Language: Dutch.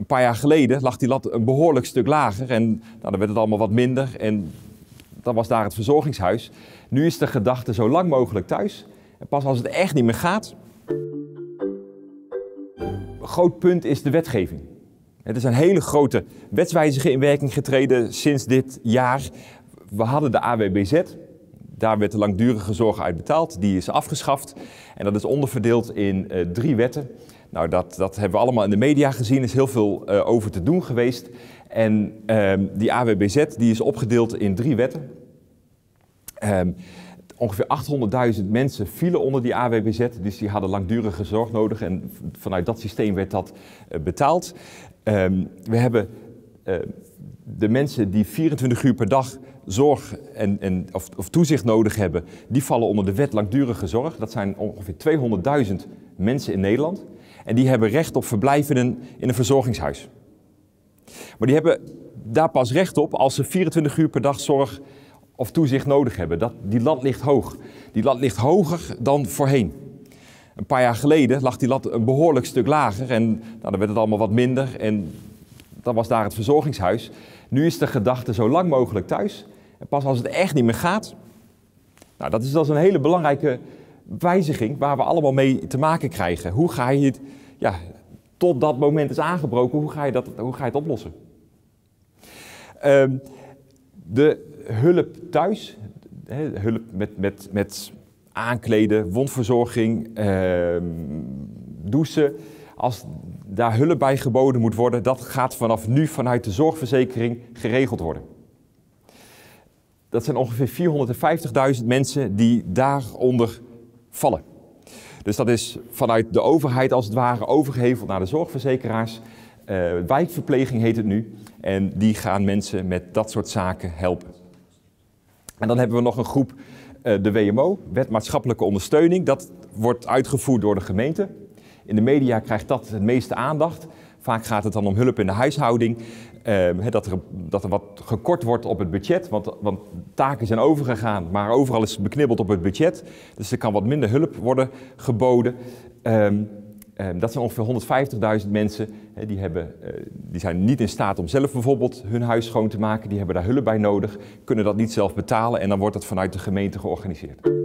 Een paar jaar geleden lag die lat een behoorlijk stuk lager en nou, dan werd het allemaal wat minder en dan was daar het verzorgingshuis. Nu is de gedachte zo lang mogelijk thuis en pas als het echt niet meer gaat. Een groot punt is de wetgeving. Er zijn hele grote wetswijzigingen in werking getreden sinds dit jaar. We hadden de AWBZ, daar werd de langdurige zorg uit betaald, die is afgeschaft en dat is onderverdeeld in 3 wetten. Nou, dat hebben we allemaal in de media gezien, er is heel veel over te doen geweest. En die AWBZ die is opgedeeld in 3 wetten. Ongeveer 800.000 mensen vielen onder die AWBZ, dus die hadden langdurige zorg nodig en vanuit dat systeem werd dat betaald. We hebben de mensen die 24 uur per dag zorg of toezicht nodig hebben, die vallen onder de wet langdurige zorg. Dat zijn ongeveer 200.000 mensen in Nederland. En die hebben recht op verblijf in een verzorgingshuis. Maar die hebben daar pas recht op als ze 24 uur per dag zorg of toezicht nodig hebben. Die lat ligt hoog. Die lat ligt hoger dan voorheen. Een paar jaar geleden lag die lat een behoorlijk stuk lager en nou, dan werd het allemaal wat minder en dan was daar het verzorgingshuis. Nu is de gedachte zo lang mogelijk thuis en pas als het echt niet meer gaat. Nou, dat is een hele belangrijke wijziging waar we allemaal mee te maken krijgen. Hoe ga je het, tot dat moment is aangebroken, hoe ga je het oplossen? De hulp thuis, hulp met aankleden, wondverzorging, douchen. Als daar hulp bij geboden moet worden, dat gaat vanaf nu vanuit de zorgverzekering geregeld worden. Dat zijn ongeveer 450.000 mensen die daaronder vallen. Dus dat is vanuit de overheid als het ware overgeheveld naar de zorgverzekeraars. Wijkverpleging heet het nu. En die gaan mensen met dat soort zaken helpen. En dan hebben we nog een groep, de WMO, Wet Maatschappelijke Ondersteuning. Dat wordt uitgevoerd door de gemeente. In de media krijgt dat het meeste aandacht. Vaak gaat het dan om hulp in de huishouding. Dat er wat gekort wordt op het budget, want taken zijn overgegaan, maar overal is beknibbeld op het budget. Dus er kan wat minder hulp worden geboden. Dat zijn ongeveer 150.000 mensen, die zijn niet in staat om zelf bijvoorbeeld hun huis schoon te maken. Die hebben daar hulp bij nodig, kunnen dat niet zelf betalen en dan wordt het vanuit de gemeente georganiseerd.